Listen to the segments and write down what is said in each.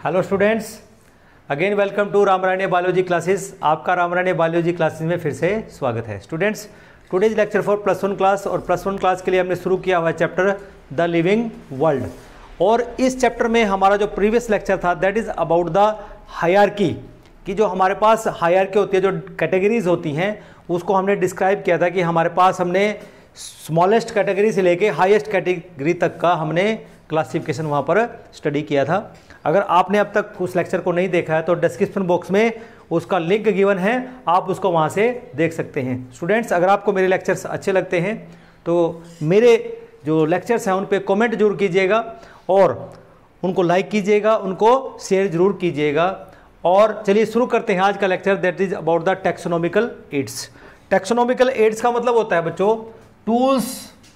Hello students, again welcome to Ramrayane biology classes. आपका Ramrayane biology classes में फिर से स्वागत है। Students, today's lecture for +1 class और +1 क्लास के लिए हमने शुरू किया हुआ है चैप्टर द लिविंग वर्ल्ड। और इस चैप्टर में हमारा जो प्रीवियस लेक्चर था that is about the hierarchy कि जो हमारे पास हायरार्की होती है, जो कैटेगरीज होती हैं, उसको हमने डिस्क्राइब किया था कि हमारे पास हमने स्मॉलेस्ट कैटेगरी से लेके हाईएस्ट कैटेगरी तक का हमने क्लासिफिकेशन वहाँ पर स्टडी किया था। अगर आपने अब तक उस लेक्चर को नहीं देखा है तो डिस्क्रिप्शन बॉक्स में उसका लिंक गिवन है, आप उसको वहाँ से देख सकते हैं। स्टूडेंट्स, अगर आपको मेरे लेक्चर्स अच्छे लगते हैं तो मेरे जो लेक्चर्स हैं उन पे कमेंट जरूर कीजिएगा और उनको लाइक कीजिएगा, उनको शेयर जरूर कीजिएगा। और चलिए शुरू करते हैं आज का lecture that is about the taxonomical aids. Taxonomical aids का मतलब होता है बच्चों टूल्स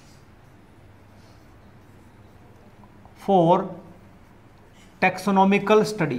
फॉर टैक्सोनॉमिकल स्टडी।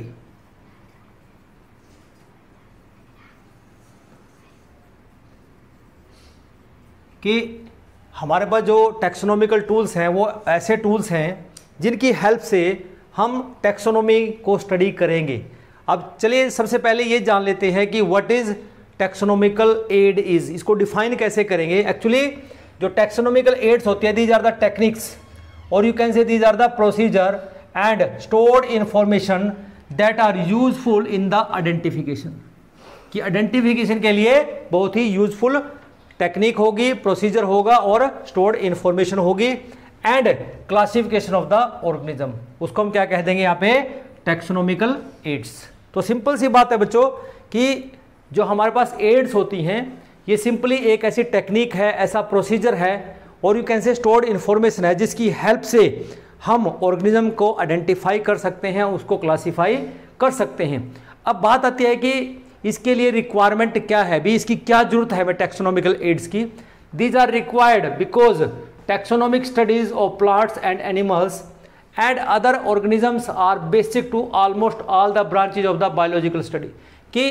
कि हमारे पास जो टैक्सोनॉमिकल टूल्स हैं वो ऐसे टूल्स हैं जिनकी हेल्प से हम टैक्सोनॉमी को स्टडी करेंगे। अब चलिए सबसे पहले ये जान लेते हैं कि what is taxonomical aid is. इसको डिफाइन कैसे करेंगे। एक्चुअली जो टैक्सोनॉमिकल एड्स होती है, दीज आर द टेक्निक्स और you can say these are the procedure and stored information that are useful in the identification. कि आइडेंटिफिकेशन के लिए बहुत ही यूजफुल टेक्निक होगी, प्रोसीजर होगा और स्टोर्ड इंफॉर्मेशन होगी and classification of the organism. उसको हम क्या कह देंगे यहाँ पे, टैक्सोनॉमिकल एड्स। तो सिंपल सी बात है बच्चों कि जो हमारे पास एड्स होती हैं ये सिंपली एक ऐसी टेक्निक है, ऐसा प्रोसीजर है और you can say stored information है जिसकी हेल्प से हम ऑर्गेनिज्म को आइडेंटिफाई कर सकते हैं, उसको क्लासीफाई कर सकते हैं। अब बात आती है कि इसके लिए रिक्वायरमेंट क्या है, भी इसकी क्या जरूरत है हमें टैक्सोनॉमिकल एड्स की। These are required because taxonomic studies of plants and animals and other organisms are basic to almost all the branches of the biological study. कि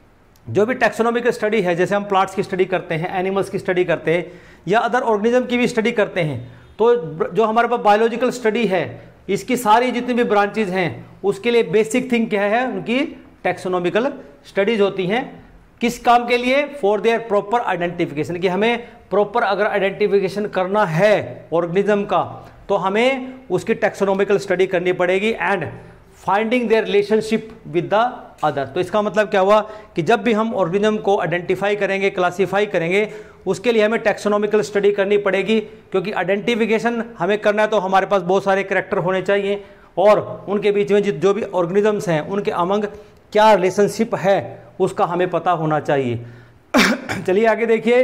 जो भी टैक्सोनॉमिकल स्टडी है, जैसे हम प्लांट्स की स्टडी करते हैं, एनिमल्स की स्टडी करते हैं या अदर ऑर्गेनिज्म की भी स्टडी करते हैं, तो जो हमारे पास बायोलॉजिकल स्टडी है इसकी सारी जितनी भी ब्रांचेज हैं उसके लिए बेसिक थिंग क्या है, उनकी टैक्सोनॉमिकल स्टडीज होती हैं। किस काम के लिए, फॉर देयर प्रॉपर आइडेंटिफिकेशन। कि हमें प्रॉपर अगर आइडेंटिफिकेशन करना है ऑर्गेनिज्म का तो हमें उसकी टैक्सोनॉमिकल स्टडी करनी पड़ेगी and finding their relationship with the other. तो इसका मतलब क्या हुआ कि जब भी हम ऑर्गेनिज्म को आइडेंटिफाई करेंगे, क्लासीफाई करेंगे, उसके लिए हमें टैक्सोनॉमिकल स्टडी करनी पड़ेगी। क्योंकि आइडेंटिफिकेशन हमें करना है तो हमारे पास बहुत सारे कैरेक्टर होने चाहिए और उनके बीच में जो भी ऑर्गेनिजम्स हैं उनके अमंग क्या रिलेशनशिप है उसका हमें पता होना चाहिए। चलिए आगे देखिए,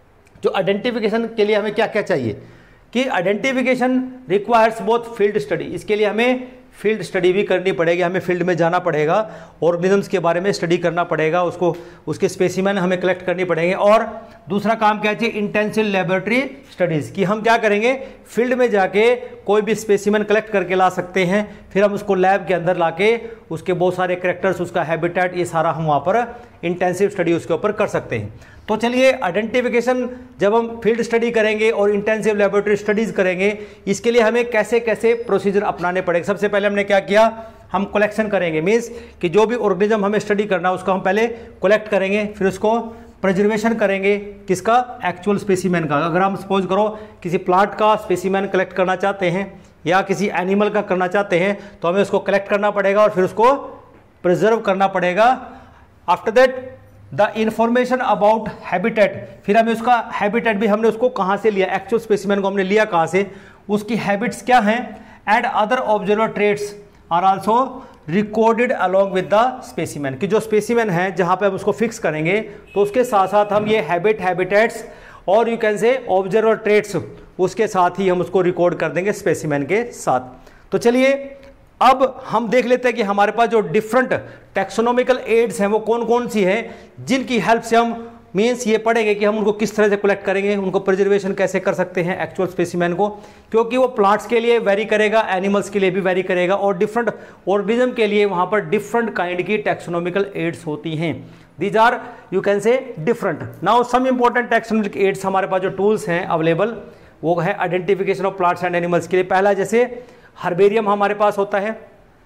जो आइडेंटिफिकेशन के लिए हमें क्या क्या चाहिए कि identification requires both field study. इसके लिए हमें फील्ड स्टडी भी करनी पड़ेगी, हमें फील्ड में जाना पड़ेगा, ऑर्गेनिजम्स के बारे में स्टडी करना पड़ेगा, उसको उसके स्पेसिमेन हमें कलेक्ट करनी पड़ेंगे। और दूसरा काम क्या चाहिए, इंटेंसिव लेबोरेटरी स्टडीज़। कि हम क्या करेंगे, फील्ड में जाके कोई भी स्पेसिमेन कलेक्ट करके ला सकते हैं, फिर हम उसको लैब के अंदर लाके उसके बहुत सारे कैरेक्टर्स, उसका हैबिटेट, ये सारा हम वहाँ पर इंटेंसिव स्टडी उसके ऊपर कर सकते हैं। तो चलिए आइडेंटिफिकेशन जब हम फील्ड स्टडी करेंगे और इंटेंसिव लेबोरेटरी स्टडीज़ करेंगे, इसके लिए हमें कैसे कैसे प्रोसीजर अपनाने पड़ेंगे। सबसे पहले हमने क्या किया, हम कलेक्शन करेंगे। मीन्स कि जो भी ऑर्गेनिज्म हमें स्टडी करना है उसको हम पहले कलेक्ट करेंगे, फिर उसको प्रिजर्वेशन करेंगे। किसका, एक्चुअल स्पेसिमेन का। अगर हम सपोज करो किसी प्लांट का स्पेसिमेन कलेक्ट करना चाहते हैं या किसी एनिमल का करना चाहते हैं तो हमें उसको कलेक्ट करना पड़ेगा और फिर उसको प्रिजर्व करना पड़ेगा। After that the information about habitat, फिर हमें उसका हैबिटेट भी, हमने उसको कहाँ से लिया, एक्चुअल स्पेसिमेन को हमने लिया कहाँ से, उसकी हैबिट्स क्या हैं and other observer traits are also recorded along with the specimen. कि जो स्पेसिमेन है जहाँ पे हम उसको फिक्स करेंगे तो उसके साथ साथ हम ये हैबिटेट्स और you can say observer traits उसके साथ ही हम उसको रिकॉर्ड कर देंगे स्पेसिमेन के साथ। तो चलिए अब हम देख लेते हैं कि हमारे पास जो डिफरेंट टैक्सोनॉमिकल एड्स हैं वो कौन कौन सी हैं जिनकी हेल्प से हम मीन्स ये पढ़ेंगे कि हम उनको किस तरह से कलेक्ट करेंगे, उनको प्रिजर्वेशन कैसे कर सकते हैं एक्चुअल स्पेसिमेन को। क्योंकि वो प्लांट्स के लिए वेरी करेगा, एनिमल्स के लिए भी वेरी करेगा और डिफरेंट ऑर्गेनिज्म के लिए वहाँ पर डिफरेंट काइंड की टैक्सोनॉमिकल एड्स होती हैं। These are you can say different. Now some important taxonomical aids हमारे पास जो टूल्स हैं अवेलेबल वो है identification of plants and animals के लिए। पहला जैसे हर्बेरियम हमारे पास होता है,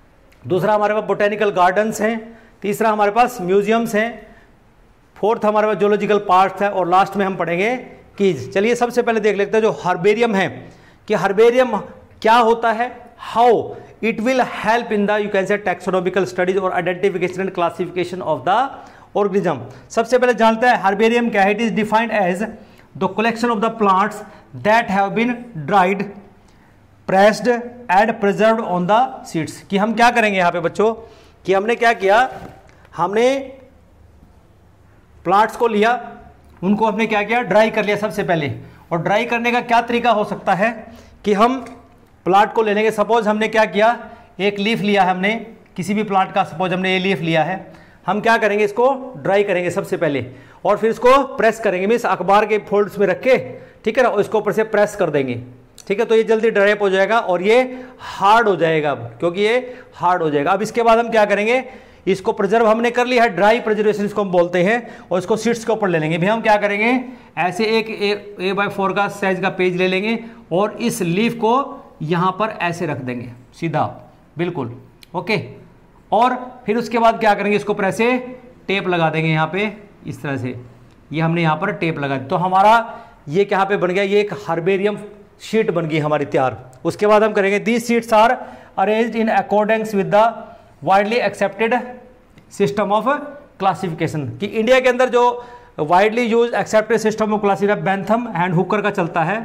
दूसरा हमारे पास बोटेनिकल गार्डन्स हैं, तीसरा हमारे पास म्यूजियम्स हैं, फोर्थ हमारे पास जोलॉजिकल पार्क्स है, और लास्ट में हम पढ़ेंगे कीज। चलिए सबसे पहले देख लेते हैं जो हर्बेरियम है कि हर्बेरियम क्या होता है, how it will help in the you can say taxonomical studies और identification and classification of the organism. सबसे पहले जानते हैं हर्बेरियम क्या है। It is defined as the collection of the plants that have been dried, pressed and preserved on the sheets. कि हम क्या करेंगे यहाँ पे बच्चों कि हमने क्या किया, हमने प्लांट्स को लिया, उनको हमने क्या किया, ड्राई कर लिया सबसे पहले। और ड्राई करने का क्या तरीका हो सकता है कि हम प्लांट को ले लेंगे। सपोज हमने क्या किया, एक लीफ लिया है हमने किसी भी प्लांट का, सपोज हमने ये लीफ लिया है, हम क्या करेंगे, इसको ड्राई करेंगे सबसे पहले और फिर इसको प्रेस करेंगे, मीन्स अखबार के फोल्ड्स में रख के, ठीक है ना, इसको ऊपर से प्रेस कर देंगे, ठीक है। तो ये जल्दी ड्राई अप हो जाएगा और ये हार्ड हो जाएगा अब, क्योंकि ये हार्ड हो जाएगा। अब इसके बाद हम क्या करेंगे, इसको प्रिजर्व हमने कर लिया है, ड्राई प्रिजर्वेशन इसको हम बोलते हैं, और इसको शीट्स के ऊपर ले लेंगे। भी हम क्या करेंगे, ऐसे एक A/4 का साइज का पेज ले लेंगे और इस लीफ को यहाँ पर ऐसे रख देंगे सीधा, बिल्कुल ओके। और फिर उसके बाद क्या करेंगे, इसको पर ऐसे टेप लगा देंगे यहाँ पे, इस तरह से ये हमने यहाँ पर टेप लगा दी। तो हमारा ये क्या पे बन गया, ये एक हर्बेरियम शीट बन गई हमारी तैयार। उसके बाद हम करेंगे these sheets are arranged in accordance with the widely accepted system of classification. कि इंडिया के अंदर जो widely use accepted system of classification Bentham and Hooker का चलता है,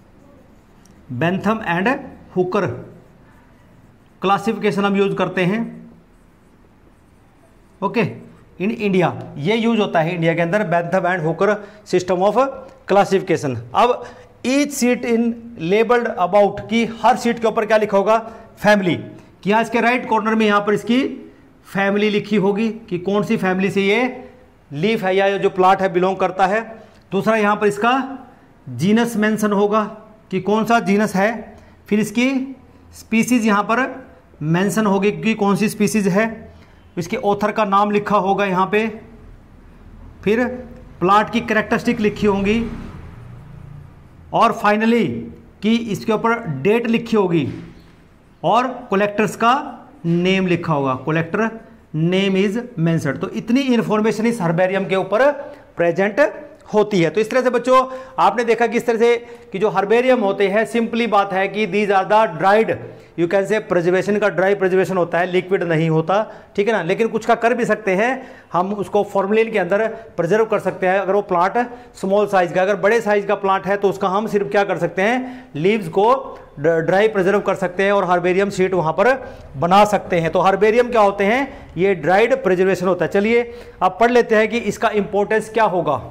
बेंथम एंड हुकर क्लासिफिकेशन हम यूज करते हैं, ओके, इन इंडिया ये यूज होता है इंडिया के अंदर, Bentham and Hooker system of classification. अब each sheet in labelled about, की हर सीट के ऊपर क्या लिखा होगा, फैमिली। कि यहाँ इसके राइट कॉर्नर में यहाँ पर इसकी फैमिली लिखी होगी कि कौन सी फैमिली से ये लीफ है या जो प्लांट है बिलोंग करता है। दूसरा यहाँ पर इसका जीनस मेंशन होगा कि कौन सा जीनस है, फिर इसकी स्पीसीज यहाँ पर मेंशन होगी कि कौन सी स्पीसीज है, इसके ऑथर का नाम लिखा होगा यहाँ पे, फिर प्लांट की कैरेक्टरिस्टिक लिखी होंगी, और फाइनली कि इसके ऊपर डेट लिखी होगी और कलेक्टर्स का नेम लिखा होगा, कलेक्टर नेम इज मेंशन्ड। तो इतनी इंफॉर्मेशन इस हर्बेरियम के ऊपर प्रेजेंट होती है। तो इस तरह से बच्चों आपने देखा कि इस तरह से कि जो हर्बेरियम होते हैं, सिंपली बात है कि these are the dried, you can say preservation का ड्राई प्रिजर्वेशन होता है, लिक्विड नहीं होता, ठीक है ना। लेकिन कुछ का कर भी सकते हैं, हम उसको फॉर्मेलिन के अंदर प्रिजर्व कर सकते हैं। अगर वो प्लांट स्मॉल साइज का, अगर बड़े साइज का प्लांट है तो उसका हम सिर्फ क्या कर सकते हैं, लीव्स को ड्राई प्रिजर्व कर सकते हैं और हर्बेरियम शीट वहां पर बना सकते हैं। तो हर्बेरियम क्या होते हैं, ये ड्राइड प्रिजर्वेशन होता है। चलिए अब पढ़ लेते हैं कि इसका इंपॉर्टेंस क्या होगा।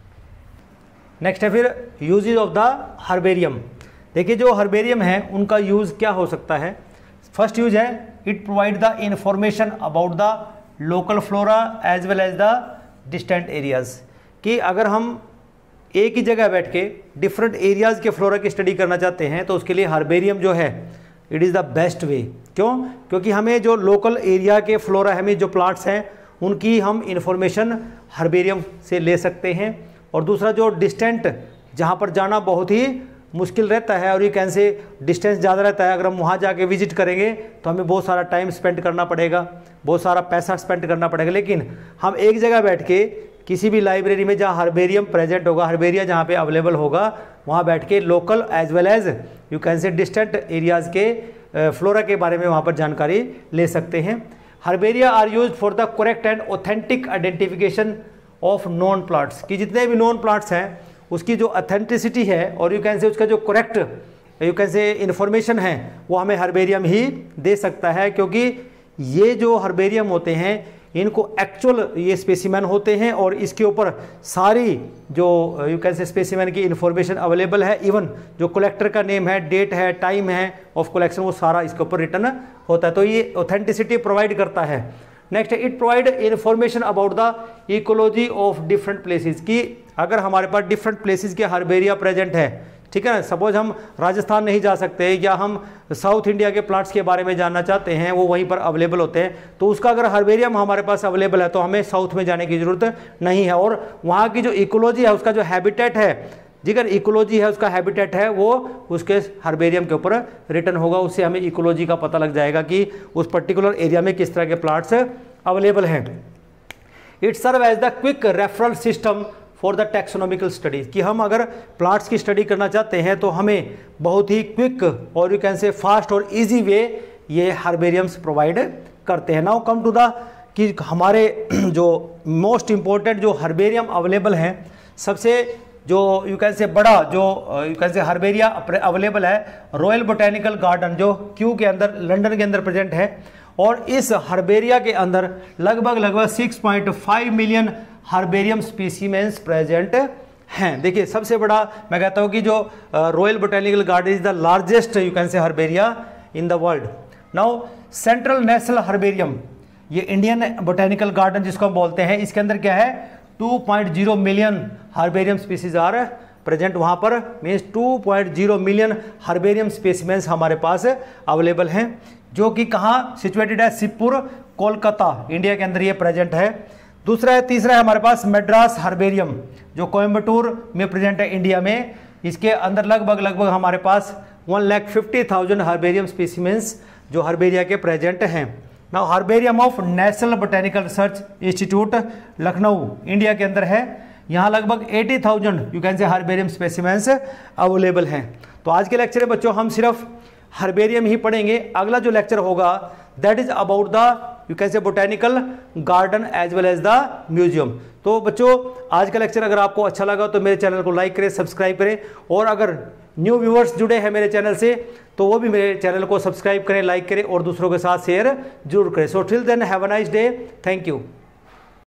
नेक्स्ट है फिर यूजेज ऑफ द हर्बेरियम। देखिए जो हर्बेरियम है उनका यूज़ क्या हो सकता है। फर्स्ट यूज है it provide the information about the local flora as well as the distant areas. कि अगर हम एक ही जगह बैठ के डिफरेंट एरियाज़ के फ्लोरा की स्टडी करना चाहते हैं तो उसके लिए हर्बेरियम जो है it is the best way. क्यों? क्योंकि हमें जो लोकल एरिया के फ्लोरा हमें जो प्लांट्स हैं उनकी हम इंफॉर्मेशन हर्बेरियम से ले सकते हैं। और दूसरा जो डिस्टेंट जहाँ पर जाना बहुत ही मुश्किल रहता है और ये कैन से डिस्टेंस ज़्यादा रहता है, अगर हम वहाँ जाके विजिट करेंगे तो हमें बहुत सारा टाइम स्पेंड करना पड़ेगा, बहुत सारा पैसा स्पेंड करना पड़ेगा। लेकिन हम एक जगह बैठ के किसी भी लाइब्रेरी में जहाँ हर्बेरियम प्रेजेंट होगा, हर्बेरिया जहाँ पे अवेलेबल होगा, वहाँ बैठ के local as well as you can say distant areas के फ्लोरा के बारे में वहाँ पर जानकारी ले सकते हैं। Herbaria are use for the correct and authentic identification of known plants. कि जितने भी नॉन प्लांट्स हैं उसकी जो अथेंटिसिटी है और यू कैन से उसका जो correct you can say information है वो हमें हर्बेरियम ही दे सकता है। क्योंकि ये जो हर्बेरियम होते हैं इनको एक्चुअल ये स्पेसिमेन होते हैं और इसके ऊपर सारी जो यू कैन से स्पेसिमेन की इन्फॉर्मेशन अवेलेबल है। इवन जो कलेक्टर का नेम है, डेट है, टाइम है ऑफ कलेक्शन, वो सारा इसके ऊपर रिटर्न होता है। तो ये ऑथेंटिसिटी प्रोवाइड करता है। Next it provide information about the ecology of different places. कि अगर हमारे पास डिफरेंट प्लेसेस के हर्बेरिया प्रेजेंट है, ठीक है ना, सपोज हम राजस्थान नहीं जा सकते या हम साउथ इंडिया के प्लांट्स के बारे में जानना चाहते हैं, वो वहीं पर अवेलेबल होते हैं, तो उसका अगर हर्बेरियम हमारे पास अवेलेबल है तो हमें साउथ में जाने की ज़रूरत नहीं है। और वहाँ की जो इकोलॉजी है, उसका जो हैबिटेट है, जिधर इकोलॉजी है उसका हैबिटेट है वो उसके हर्बेरियम के ऊपर रिटर्न होगा, उससे हमें इकोलॉजी का पता लग जाएगा कि उस पर्टिकुलर एरिया में किस तरह के प्लांट्स अवेलेबल हैं। It serve as the quick referral system for the taxonomical studies, कि हम अगर प्लांट्स की स्टडी करना चाहते हैं तो हमें बहुत ही क्विक और यू कैन से फास्ट और इजी वे ये हर्बेरियम्स प्रोवाइड करते हैं। नाउ कम टू द कि हमारे जो मोस्ट इम्पोर्टेंट जो हर्बेरियम अवेलेबल हैं, सबसे जो यू कैन से बड़ा जो you can say herbaria available है रॉयल बोटेनिकल गार्डन जो क्यू के अंदर लंदन के अंदर प्रेजेंट है, और इस हर्बेरिया के अंदर लगभग 6.5 मिलियन हर्बेरियम स्पीसीमेंस प्रेजेंट हैं। देखिए सबसे बड़ा मैं कहता हूँ कि जो royal botanical garden is the largest you can say herbaria in the world. Now central national herbarium, ये इंडियन बोटेनिकल गार्डन जिसको हम बोलते हैं, इसके अंदर क्या है 2.0 million herbarium species are present वहाँ पर, मीन्स 2.0 मिलियन हर्बेरियम स्पेसिमेंस हमारे पास अवेलेबल हैं, जो कि कहाँ सिचुएटेड है, शिवपुर कोलकाता इंडिया के अंदर ये प्रेजेंट है। तीसरा है हमारे पास मद्रास हर्बेरियम जो कोयम्बटूर में प्रेजेंट है इंडिया में, इसके अंदर लगभग हमारे पास 1,50,000 हर्बेरियम स्पेसिमेंस जो हर्बेरिया के प्रेजेंट हैं। Now herbarium of national botanical research institute Lucknow India के अंदर है, यहाँ लगभग 80,000 you can say herbarium specimens available हैं। तो आज के लेक्चर में बच्चों हम सिर्फ हर्बेरियम ही पढ़ेंगे। अगला जो लेक्चर होगा that is about the you can say botanical garden as well as the museum. तो बच्चों आज का लेक्चर अगर आपको अच्छा लगा तो मेरे चैनल को लाइक करें, सब्सक्राइब करें, और अगर न्यू व्यूअर्स जुड़े हैं मेरे चैनल से तो वो भी मेरे चैनल को सब्सक्राइब करें, लाइक करें और दूसरों के साथ शेयर जरूर करें। So till then have a nice day, thank you.